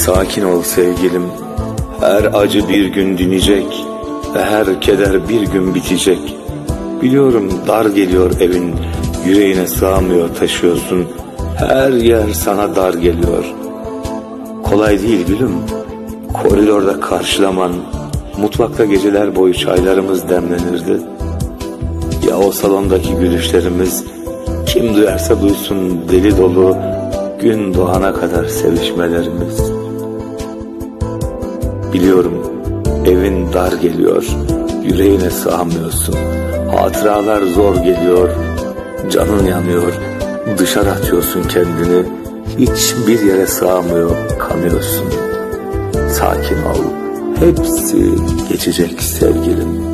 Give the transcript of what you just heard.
Sakin ol sevgilim, her acı bir gün dinecek ve her keder bir gün bitecek. Biliyorum dar geliyor evin, yüreğine sığamıyor taşıyorsun. Her yer sana dar geliyor. Kolay değil gülüm, koridorda karşılaman, mutfakta geceler boyu çaylarımız demlenirdi. Ya o salondaki gülüşlerimiz, kim duyarsa duysun deli dolu, gün doğana kadar sevişmelerimiz. Biliyorum evin dar geliyor, yüreğine sığamıyorsun. Hatıralar zor geliyor, canın yanıyor, dışarı atıyorsun kendini. Hiçbir yere sığamıyor, kanıyorsun. Sakin ol, hepsi geçecek sevgilim.